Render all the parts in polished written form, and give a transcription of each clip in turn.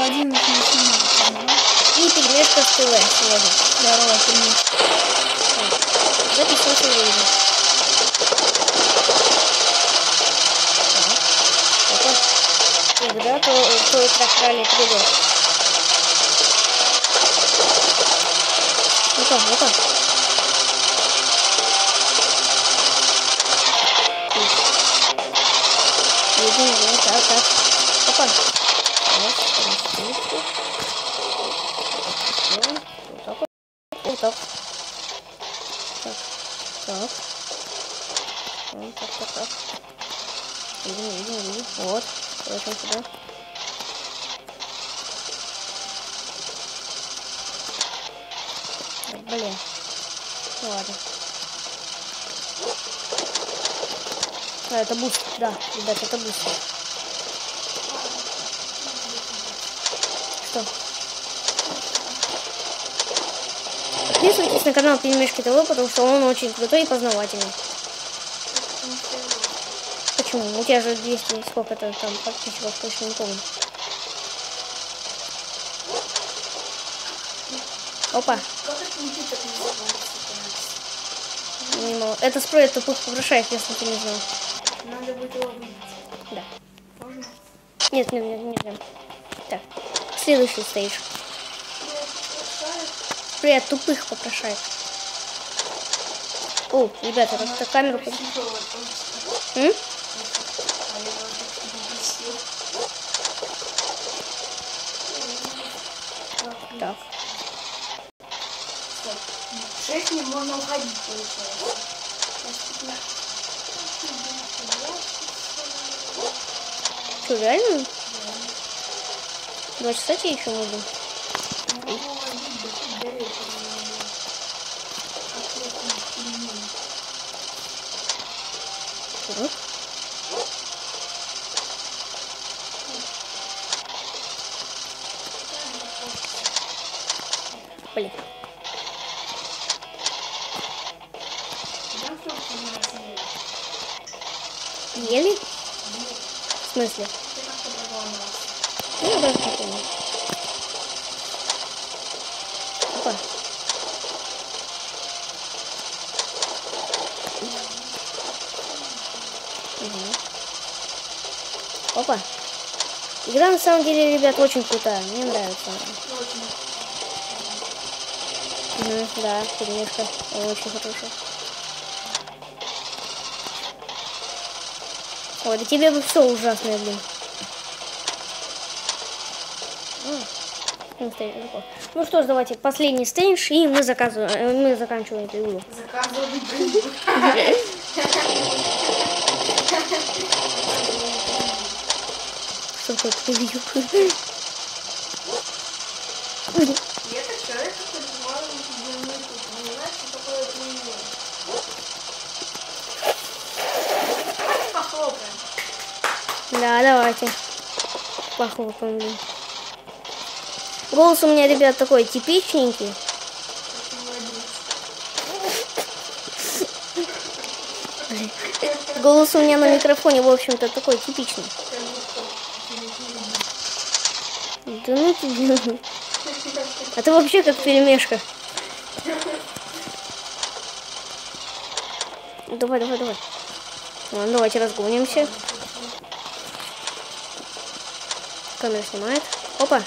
один не снимал. И пельмешка с ТВ сложно. Здорово, пельмешка. Записался видео. Когда то прокрали придет. Ну-ка, ну-ка. Один, так. Опа. Вот так. Так. Видим. Вот. Пойдем сюда. Блин. Ну ладно. Это буст. Да, ребят, это буст. Что? Подписывайтесь на канал Пельмешки ТВ, потому что он очень крутой и познавательный. Почему? У тебя же 200, сколько-то там подписчиков, точно не помню. Опа. Это спрей от тупых попрошаек, если ты не знал. Надо будет его выбить. Да. Можно? Нет, нельзя. Так, следующий стейдж. Спрей от тупых попрошаек. О, ребята, это камеру... Так. 6 не можно уходить, получается. Что, реально? 2 часа тебе еще нужно? Блин. Ели? В смысле? Ну, даже не помню. Опа. Опа. Игра на самом деле, ребят, очень крутая. Мне нравится. Да, пельмешка. Очень хорошая. Ой, да тебе бы все ужасное, блин. Ну что ж, давайте последний стейдж, и мы заканчиваем эту игру. Что такое превью? Да, давайте. Похлопаем, блин. Голос у меня, ребят, такой типичненький. Голос у меня на микрофоне, в общем-то, такой типичный. Да ну тебе. А ты вообще как пельмешка. Давай. Ладно, давайте разгонимся. Камера снимает. Опа.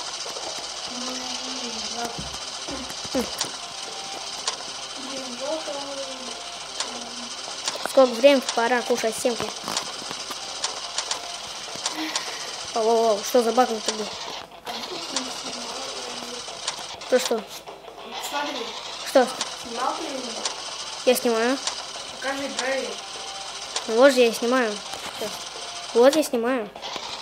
Сколько времени, пора кушать семки. О, что за баг это был? Что? Смотри. Что? Снимал ты? Я снимаю. Покажи, проверь. Вот же я снимаю. Сейчас. Вот я снимаю.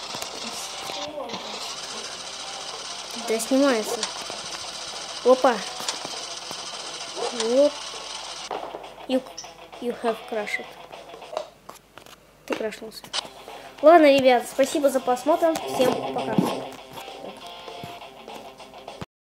Да снимается. Опа. Вот. You have crashed. Ты крашнулся. Ладно, ребят, спасибо за просмотр. Всем пока.